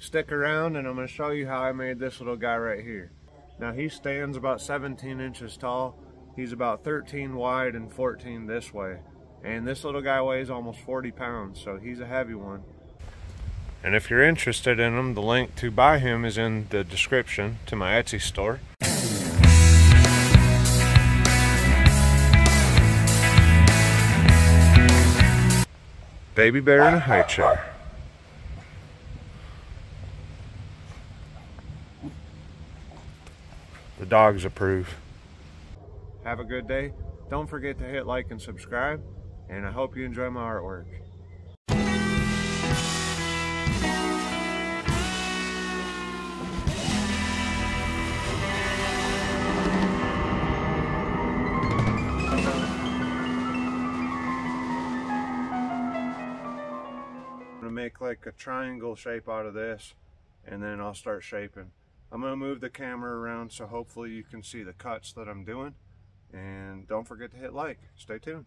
Stick around and I'm going to show you how I made this little guy right here. Now he stands about 17 inches tall. He's about 13 wide and 14 this way. And this little guy weighs almost 40 pounds, so he's a heavy one. And if you're interested in him, the link to buy him is in the description to my Etsy store. Baby bear in a high chair. The dogs approve. Have a good day. Don't forget to hit like and subscribe, and I hope you enjoy my artwork. I'm gonna make like a triangle shape out of this, and then I'll start shaping. I'm gonna move the camera around so hopefully you can see the cuts that I'm doing. And don't forget to hit like. Stay tuned.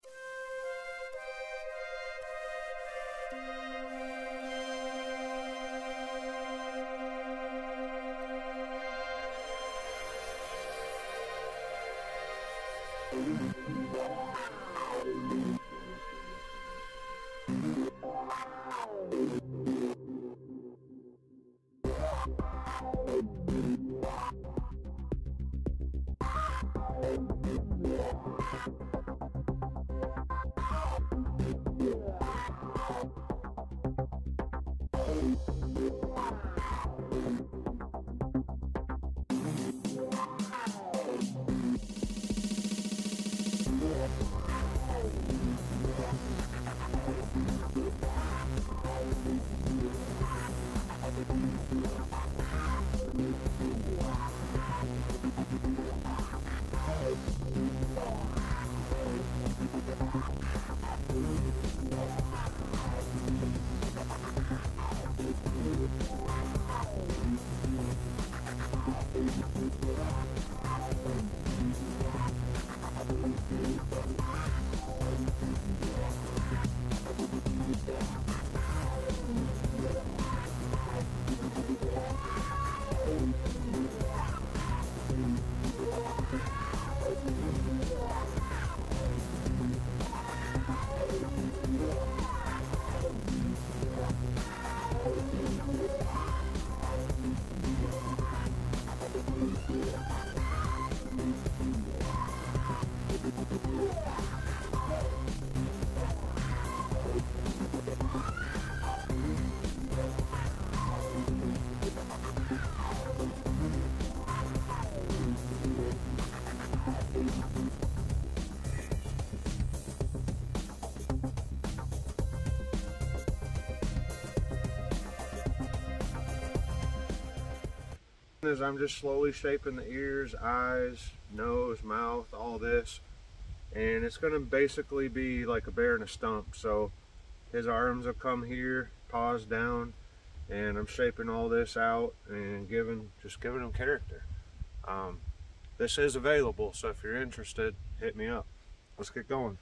As I'm just slowly shaping the ears, eyes, nose, mouth, all this, and it's going to basically be like a bear in a stump. So his arms will come here, paws down, and I'm shaping all this out and just giving him character. This is available, so if you're interested, hit me up. Let's get going.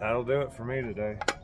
That'll do it for me today.